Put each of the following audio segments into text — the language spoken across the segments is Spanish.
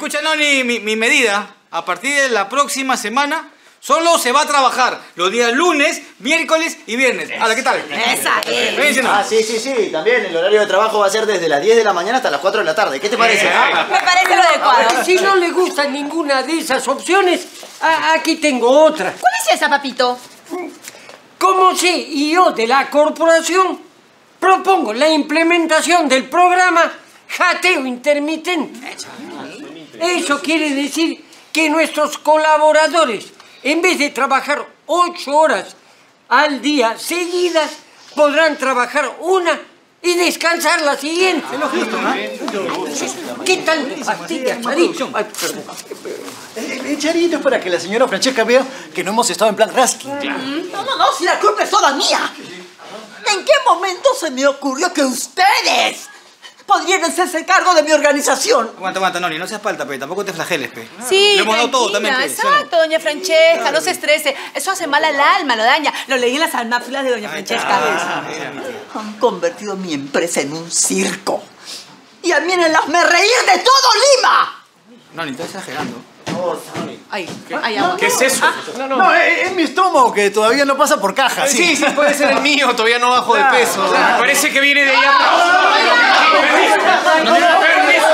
Escucha, Noni, mi medida. A partir de la próxima semana, solo se va a trabajar los días lunes, miércoles y viernes. ¿Qué tal? Esa es. Sí. También el horario de trabajo va a ser desde las 10 de la mañana hasta las 4 de la tarde. ¿Qué te parece? Me parece lo adecuado. Si no le gusta ninguna de esas opciones, aquí tengo otra. ¿Cuál es esa, papito? Como CEO de la corporación, propongo la implementación del programa Jateo Intermitente. Eso quiere decir que nuestros colaboradores, en vez de trabajar 8 horas al día seguidas, podrán trabajar una y descansar la siguiente. ¿Qué tal me fastidia, Charito? Ay, perdón. Charito, es para que la señora Francesca vea que no hemos estado en plan rasqui. No, si la culpa es toda mía. ¿En qué momento se me ocurrió que ustedes podrían hacerse cargo de mi organización? Aguanta, Noni, no seas falta, pe. Tampoco te flageles, pe. Sí, le hemos dado todo también, pe. Exacto, doña Francesca, no se estrese. Eso hace mal al alma, lo daña. Lo leí en las almáfilas de doña Francesca. Han convertido mi empresa en un circo. Y a mí en el hazme reír de todo Lima. Noni, estás exagerando. Ay, agua. ¿Qué es eso? No, es mi estómago que todavía no pasa por caja. Sí, puede ser el mío, todavía no bajo de peso. Me parece que viene de allá atrás. Permiso.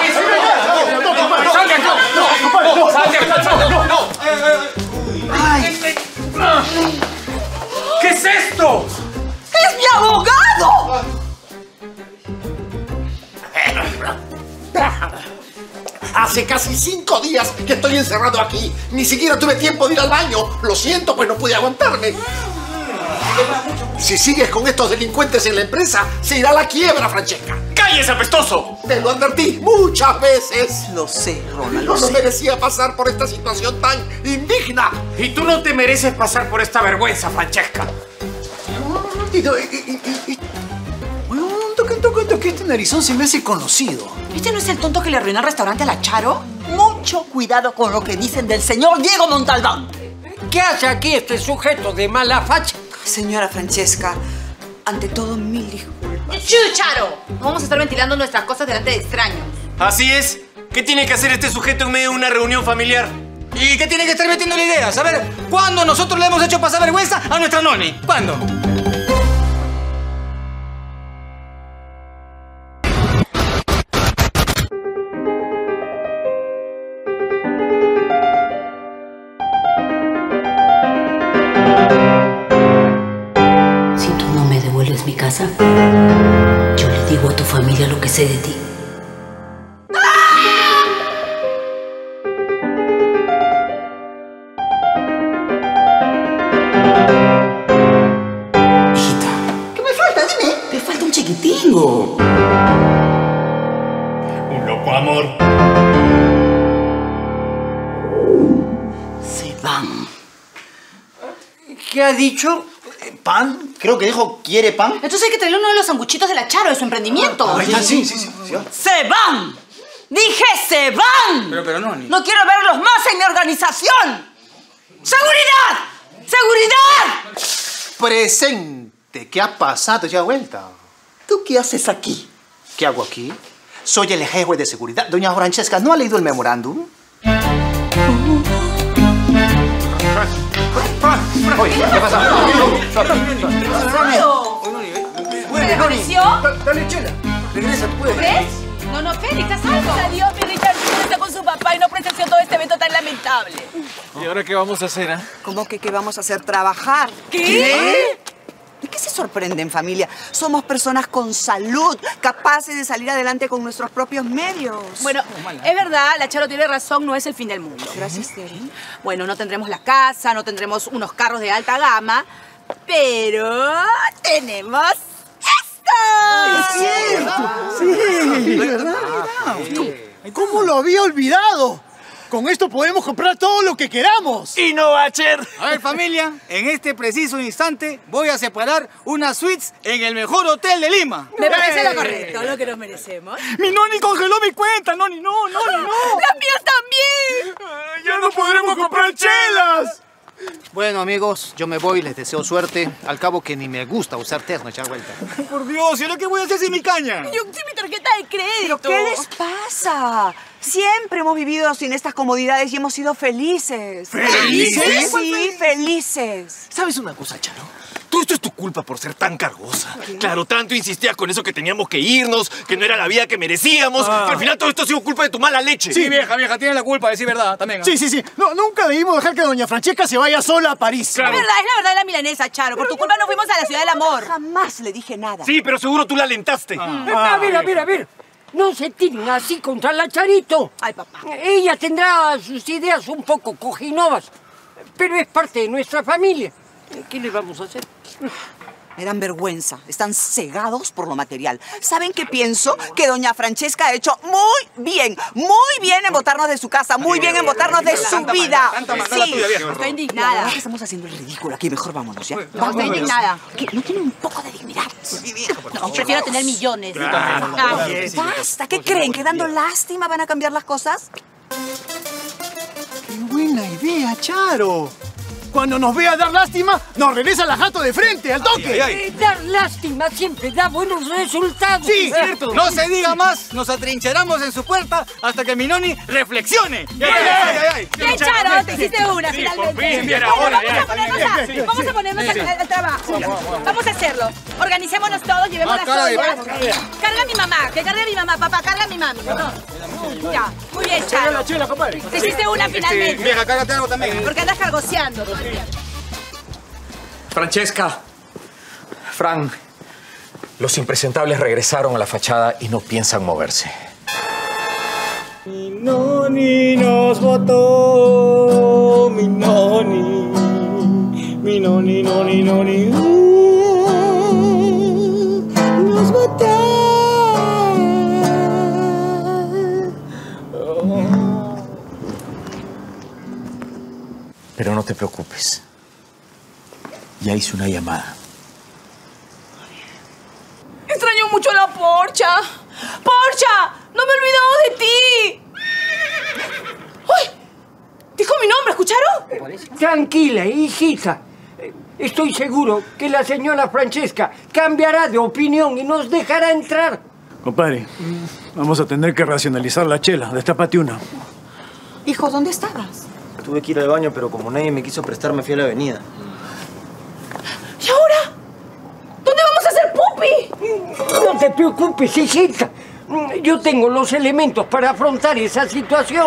¿Qué es esto? ¡Es mi abogado! Hace casi 5 días que estoy encerrado aquí. Ni siquiera tuve tiempo de ir al baño. Lo siento, pues no pude aguantarme. Si sigues con estos delincuentes en la empresa, se irá a la quiebra, Francesca. ¡Cállese, apestoso! Te lo advertí muchas veces. Lo sé, Ronald, Yo no merecía pasar por esta situación tan indigna. Y tú no te mereces pasar por esta vergüenza, Francesca. Que este narizón se me hace conocido. ¿Este no es el tonto que le arruinó el restaurante a la Charo? Mucho cuidado con lo que dicen del señor Diego Montalbán. ¿Qué hace aquí este sujeto de mala facha? Señora Francesca, ante todo, mil disculpas. Charo! No vamos a estar ventilando nuestras cosas delante de extraños. Así es. ¿Qué tiene que hacer este sujeto en medio de una reunión familiar? ¿Y qué tiene que estar metiendo la idea? A ver, ¿cuándo nosotros le hemos hecho pasar vergüenza a nuestra Noni? ¿Cuándo? Mi casa, yo le digo a tu familia lo que sé de ti. Hijita, ¿qué me falta? Dime. Te falta un chiquitingo. Un loco amor. Se van. ¿Qué ha dicho? ¿Pan? Creo que dijo, ¿quiere pan? Entonces hay que traerle uno de los sanguchitos de la Charo, de su emprendimiento. Sí. ¡Se van! ¡Dije se van! Pero Noni. ¡No quiero verlos más en mi organización! ¡Seguridad! ¡Seguridad! Presente. ¿Qué ha pasado? Ya vuelta. ¿Tú qué haces aquí? ¿Qué hago aquí? Soy el jefe de seguridad. Doña Francesca, ¿no ha leído el memorándum? Oye, ¿qué pasa? ¿Me desapareció? Dale, chela. Regresa, tú puedes. ¿Ves? No, Félix, haz algo. Adiós, mi Richard. Está con su papá y no presenció todo este evento tan lamentable. ¿Y ahora qué vamos a hacer, ¿Cómo que qué vamos a hacer? ¿Trabajar? ¿Qué? ¿De qué se sorprenden, familia? Somos personas con salud, capaces de salir adelante con nuestros propios medios. Bueno, es verdad, la Charo tiene razón, no es el fin del mundo. Gracias, Terry. Bueno, no tendremos la casa, no tendremos unos carros de alta gama, pero tenemos esto. Sí, ¿verdad? ¿Cómo lo había olvidado? Con esto podemos comprar todo lo que queramos. ¿Y no, Bacher? A ver, familia, en este preciso instante voy a separar unas suites en el mejor hotel de Lima. Me parece lo correcto, lo que nos merecemos. Mi Noni congeló mi cuenta, Noni, no. ¡Las mías también! ¡Ya no podremos comprar chelas! Bueno, amigos, yo me voy, les deseo suerte. Al cabo que ni me gusta usar terno, echar vuelta. Por Dios, ¿y ahora qué voy a hacer sin mi caña? Yo sin mi tarjeta de crédito. ¿Pero qué les pasa? Siempre hemos vivido sin estas comodidades y hemos sido felices. ¿Felices? Sí, felices. ¿Sabes una cosa, Charo? Todo esto es tu culpa por ser tan cargosa. Claro, tanto insistías con eso que teníamos que irnos, que no era la vida que merecíamos, que al final todo esto ha sido culpa de tu mala leche. Sí, vieja, tiene la culpa de decir verdad también. Sí. No, nunca debimos dejar que doña Francesca se vaya sola a París. Claro. Es la verdad de la milanesa, Charo. Por tu culpa no fuimos a la ciudad del amor. Jamás le dije nada. Sí, pero seguro tú la alentaste. A ver. No se tiren así contra la Charito. Ay, papá. Ella tendrá sus ideas un poco cojinovas, pero es parte de nuestra familia. ¿Qué le vamos a hacer? Me dan vergüenza. Están cegados por lo material. ¿Saben qué pienso? Que doña Francesca ha hecho muy bien en botarnos de su casa, muy bien en botarnos de su vida. Sí, estoy indignada. ¿Qué estamos haciendo el ridículo aquí? Mejor vámonos, ¿ya? Estoy indignada. ¿Qué? ¿No tienen un poco de dignidad? No, prefiero tener millones. Basta. ¿Qué creen? ¿Que dando lástima van a cambiar las cosas? ¡Qué buena idea, Charo! Cuando nos vea dar lástima, nos regresa la jato de frente, al toque. Dar lástima siempre da buenos resultados. Sí, cierto. No se diga más, nos atrincheramos en su puerta hasta que mi noni reflexione. Bien, Charo, te hiciste una finalmente. Vamos a ponernos al trabajo. Vamos a hacerlo. Organicémonos todos, llevemos las ollas. Carga a mi mamá, que cargue a mi mamá, papá, carga a mi mami. Ya, muy bien, Charo. Te hiciste una finalmente. Vieja, cárgate algo también. Porque andas cargoseando. Francesca, Fran, los impresentables regresaron a la fachada y no piensan moverse. Mi noni nos botó, mi noni, nos botó. Pero no te preocupes. Ya hice una llamada. Extraño mucho a la Porcha. ¡Porcha! ¡No me he olvidado de ti! ¡Uy! Dijo mi nombre, ¿escucharon? Tranquila, hijita. Estoy seguro que la señora Francesca cambiará de opinión y nos dejará entrar. Compadre, vamos a tener que racionalizar la chela. Destápate una. Hijo, ¿dónde estabas? Tuve que ir al baño, pero como nadie me quiso prestar, me fui a la avenida. ¿Y ahora? ¿Dónde vamos a hacer pupi? No te preocupes, hijita. Yo tengo los elementos para afrontar esa situación.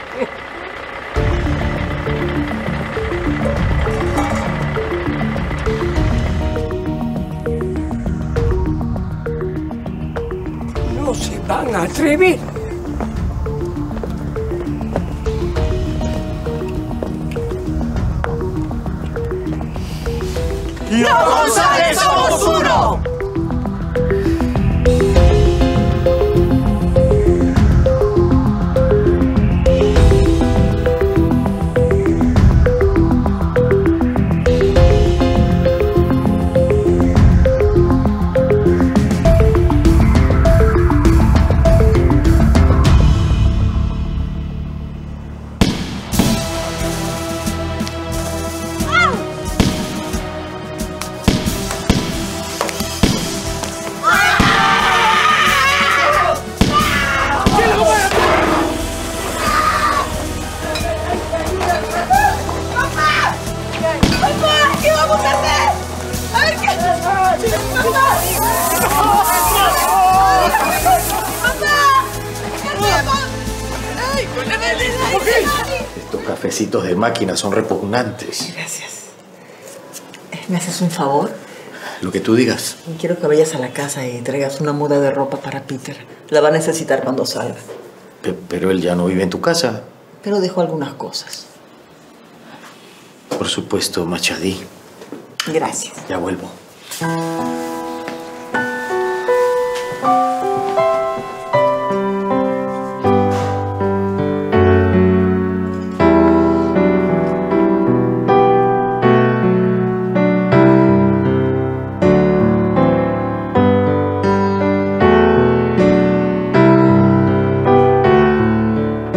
No se van a atrever. ¡Los González somos uno! Estos cafecitos de máquina son repugnantes. Gracias. ¿Me haces un favor? Lo que tú digas. Quiero que vayas a la casa y traigas una muda de ropa para Peter. La va a necesitar cuando salga. Pero él ya no vive en tu casa. Pero dejó algunas cosas. Por supuesto, Machadí. Gracias. Ya vuelvo.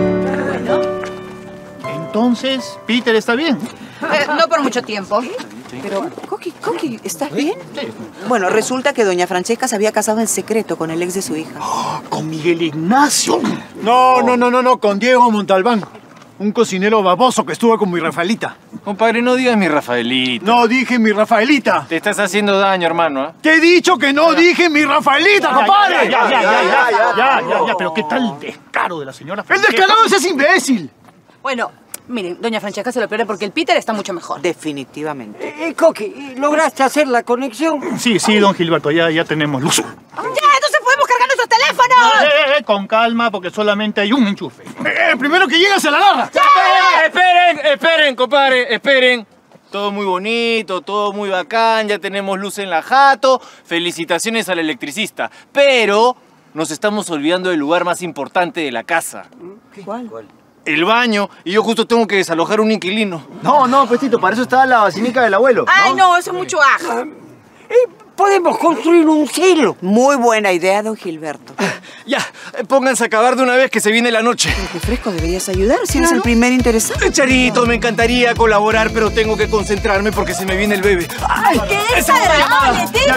Entonces, Peter está bien. No por mucho tiempo. Pero, Coqui, ¿estás bien? Sí. Bueno, resulta que doña Francesca se había casado en secreto con el ex de su hija. ¿Con Miguel Ignacio? No, con Diego Montalbán. Un cocinero baboso que estuvo con mi Rafaelita. Compadre, no digas mi Rafaelita. No dije mi Rafaelita. Te estás haciendo daño, hermano, ¿eh? Te he dicho que no dije mi Rafaelita, compadre. Ya, pero ¿qué tal el descaro de la señora Francesca? ¡El descarado es ese imbécil! Bueno, miren, doña Francesca se lo pierde porque el Peter está mucho mejor. Definitivamente. Coqui, ¿lograste hacer la conexión? Sí, don Gilberto, ya tenemos luz. ¡Ya! ¡Entonces podemos cargar nuestros teléfonos! Con calma, porque solamente hay un enchufe. Primero que llega se la agarra. Esperen, compadre, esperen. Todo muy bonito, todo muy bacán, ya tenemos luz en la jato. Felicitaciones al electricista. Pero nos estamos olvidando del lugar más importante de la casa. ¿Cuál? El baño, y yo justo tengo que desalojar un inquilino. No, Pestito, para eso está la basílica del abuelo. Ay, no, eso es mucho ajo. Podemos construir un cielo. Muy buena idea, don Gilberto. Ya, pónganse a acabar de una vez que se viene la noche. Qué fresco, deberías ayudar si eres el primer interesado. Charito, me encantaría colaborar, pero tengo que concentrarme porque se me viene el bebé. ¡Ay, qué desagradable, Tito!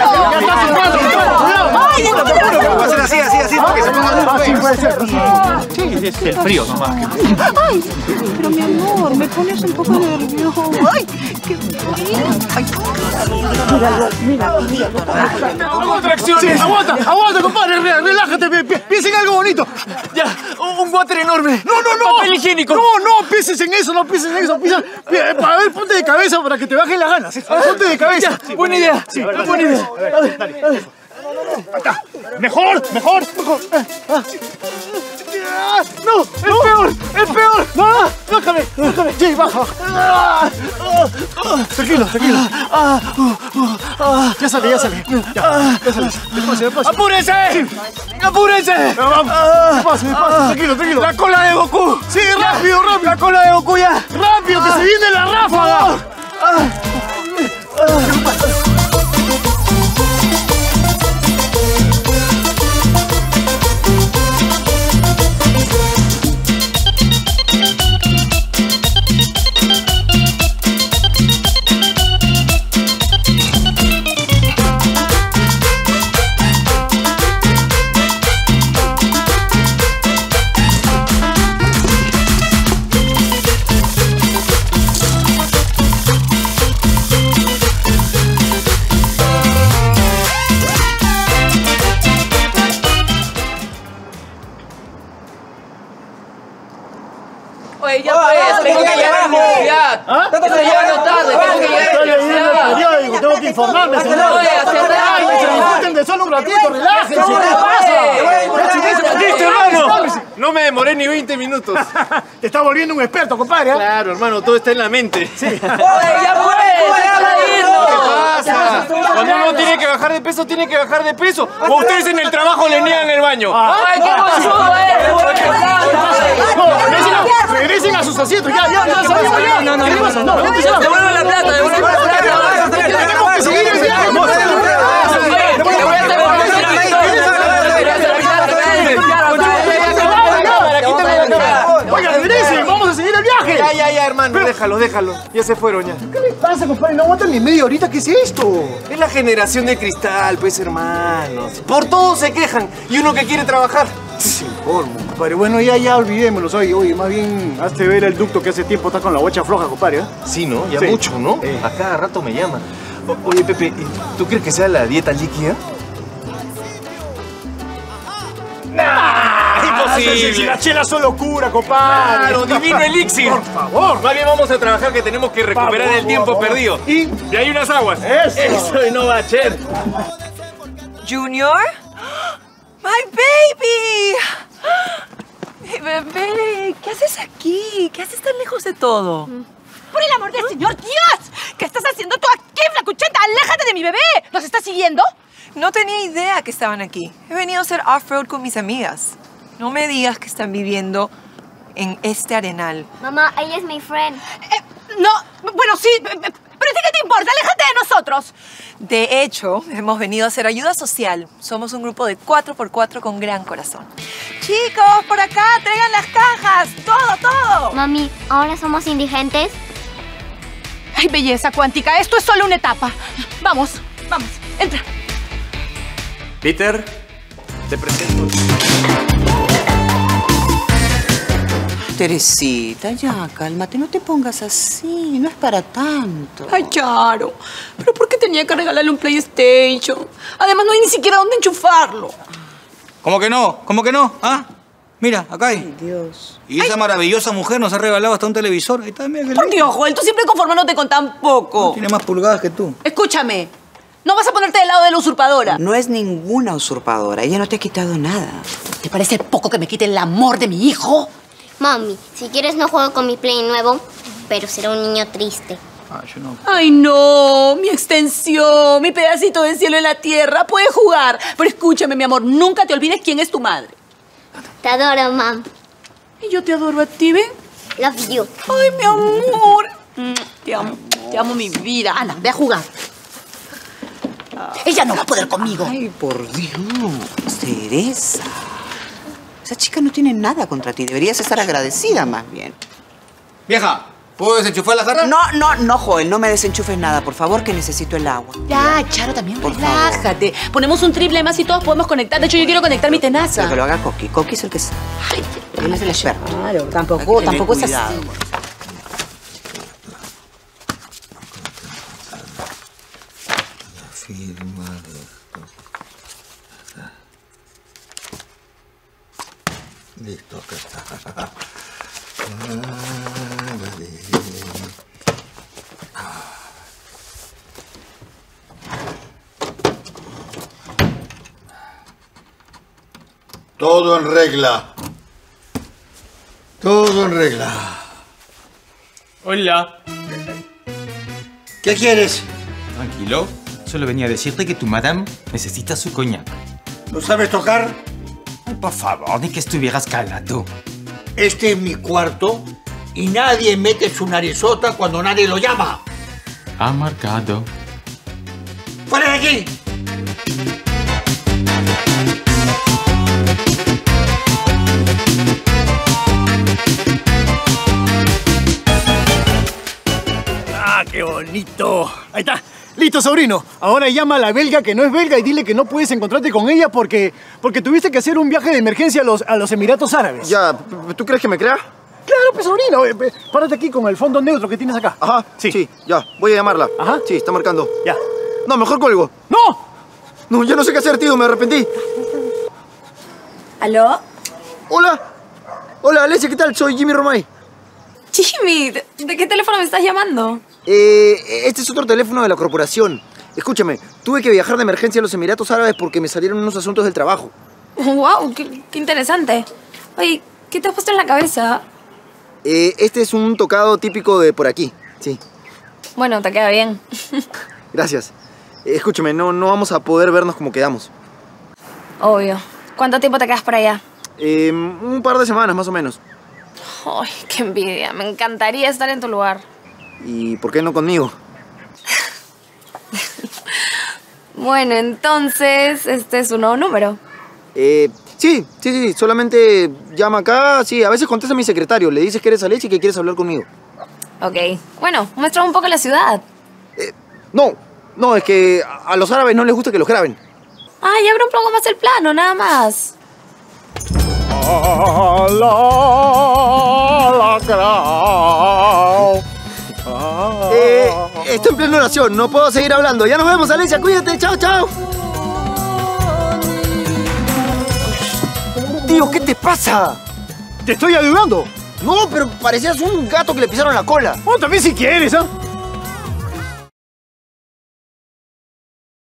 Va a ser así, porque se ponga Sí, puede ser. Sí, es el frío nomás. Ay, pero mi amor, me pones un poco nervioso. Ay, qué frío. Ay, mira. ¡Contracciones! Sí, aguanta, compadre, relájate, piensa en algo bonito. Ya, un water enorme. No. Papel higiénico. No pienses en eso, piensa. A ver, ponte de cabeza para que te bajen las ganas. Ponte de cabeza. Ya, buena idea. Sí, buena idea. Dale. Acá. Mejor. No, es peor. No, déjame. Sí, baja. Tranquilo. Ya sale. Ya sale. Despacio. ¡Apúrense! Sí. ¡Apúrense! Vamos. Despacio. Tranquilo. ¡La cola de Goku! Sí, rápido. ¡La cola de Goku ya! ¡Rápido, que se viene la ráfaga! Oye, ya pues, tengo que llegar a la universidad. Estamos llegando tarde, tengo que llegar a la universidad. Tengo que informarme, señor. No voy a hacer nada. Ay, se disfruten de solo un ratito, relájense. ¿Qué pasa? ¡Listo, hermano! No me demoré ni 20 minutos. Te está volviendo un experto, compadre. Claro, hermano, todo está en la mente. Sí. Oye, ya pues, déjame irnos. ¿Qué pasa? Cuando uno tiene que bajar de peso, tiene que bajar de peso. O ustedes en el trabajo le niegan el baño. Ay, qué conchudo eres. Regresen a sus asientos. Ya. No. Devuelvan la plata, Tenemos que seguir el viaje. Oiga, regresen, vamos a seguir el viaje. Ya, hermano, déjalo. Ya se fueron ya. ¿Qué le pasa, compadre? No aguantan ni media horita. ¿Qué es esto? Es la generación de cristal, pues, hermanos. Por todo se quejan. Y uno que quiere trabajar. Sin forma, compadre. Bueno, ya olvidémoslos. Oye, más bien hazte ver el ducto que hace tiempo está con la bocha floja, compadre. Sí, ¿no? Ya Sí. mucho, ¿no? A cada rato me llaman. Oye, Pepe, ¿tú crees que sea la dieta líquida? Imposible. Si la chela solo cura, compadre. Claro, divino elixir. Por favor. Más bien vamos a trabajar que tenemos que recuperar el tiempo perdido. Y hay unas aguas. Eso y no va a ser. Junior? My baby. Mi bebé, ¿qué haces aquí? ¿Qué haces tan lejos de todo? Por el amor del Señor Dios, ¿qué estás haciendo tú aquí, flacuchenta? ¡Aléjate de mi bebé! ¿Nos estás siguiendo? No tenía idea que estaban aquí. He venido a hacer off-road con mis amigas. No me digas que están viviendo en este arenal. Mamá, ella es mi friend. No, bueno, sí, pero sí que te importa, aléjate de nosotros. De hecho, hemos venido a hacer ayuda social. Somos un grupo de 4x4 con gran corazón. Chicos, por acá, traigan las cajas. Todo. Mami, ¿ahora somos indigentes? Ay, belleza cuántica, esto es solo una etapa. Vamos, vamos, entra. Peter, te presento. Teresita, ya, cálmate, no te pongas así, no es para tanto. Ay, Charo, ¿pero por qué tenía que regalarle un PlayStation? Además, no hay ni siquiera dónde enchufarlo. ¿Cómo que no? ¿Cómo que no? ¿Ah? Mira, acá hay. Ay, Dios. Y esa maravillosa mujer nos ha regalado hasta un televisor. Ahí está, mira. Por Dios, Joel, tú siempre conformándote con tan poco. Tiene más pulgadas que tú. Escúchame, no vas a ponerte del lado de la usurpadora. No es ninguna usurpadora, ella no te ha quitado nada. ¿Te parece poco que me quite el amor de mi hijo? Mami, si quieres no juego con mi Play nuevo, pero será un niño triste. Yo no. Ay, no, mi extensión, mi pedacito de cielo en la tierra, puedes jugar. Pero escúchame, mi amor, nunca te olvides quién es tu madre. Te adoro, mam. Y yo te adoro a ti, ¿ven? Love you. Ay, mi amor. Te amo mi vida. Ana, ve a jugar. Ella no va a poder conmigo. Ay, por Dios, Teresa. Esa chica no tiene nada contra ti. Deberías estar agradecida, más bien. Vieja, ¿puedo desenchufar la jarra? No, Joel. No me desenchufes nada, por favor, que necesito el agua. Ya, Charo, también Por relájate. Ponemos un triple más y todos podemos conectar. De hecho, yo quiero conectar mi tenaza. Pero que lo haga Coqui. Coqui es el que sabe. Ay, Él es el experto. claro, tampoco es así. Listo, acá está. Todo en regla. Todo en regla. Hola. ¿Qué quieres? Tranquilo. Solo venía a decirte que tu madame necesita su coñac. ¿Lo sabes tocar? Ay, por favor, ni que estuvieras calado. Este es mi cuarto y nadie mete su narizota cuando nadie lo llama. Ha marcado. ¡Fuera de aquí! ¡Ah, qué bonito! Ahí está. Listo, sobrino. Ahora llama a la belga que no es belga y dile que no puedes encontrarte con ella porque tuviste que hacer un viaje de emergencia a los Emiratos Árabes. Ya, ¿tú crees que me crea? Claro, pues, sobrino. Párate aquí con el fondo neutro que tienes acá. Ajá, sí, ya. Voy a llamarla. Ajá. Sí, está marcando. Ya. No, mejor cuelgo. ¡No! No, ya no sé qué hacer, tío. Me arrepentí. ¿Aló? Hola. Hola, Alesia, ¿qué tal? Soy Jimmy Romay. Jimmy, ¿de qué teléfono me estás llamando? Este es otro teléfono de la corporación. Escúchame, tuve que viajar de emergencia a los Emiratos Árabes porque me salieron unos asuntos del trabajo. ¡Wow! Qué interesante! Oye, ¿qué te has puesto en la cabeza? Este es un tocado típico de por aquí, sí. Bueno, te queda bien. Gracias. Escúchame, no vamos a poder vernos como quedamos. Obvio. ¿Cuánto tiempo te quedas por allá? Un par de semanas, más o menos. ¡Ay, qué envidia! Me encantaría estar en tu lugar. ¿Y por qué no conmigo? Bueno, entonces, este es un nuevo número. Sí. Solamente llama acá. Sí, a veces contesta mi secretario. Le dices que eres Alesia y que quieres hablar conmigo. Ok. Bueno, muéstrame un poco la ciudad. No, es que a los árabes no les gusta que los graben. Ay, abre un poco más el plano, nada más. Estoy en plena oración, no puedo seguir hablando. Ya nos vemos, Alesia, cuídate, chao, chao. Tío, ¿qué te pasa? Te estoy ayudando. No, pero parecías un gato que le pisaron la cola. Bueno, también si quieres, ¿ah?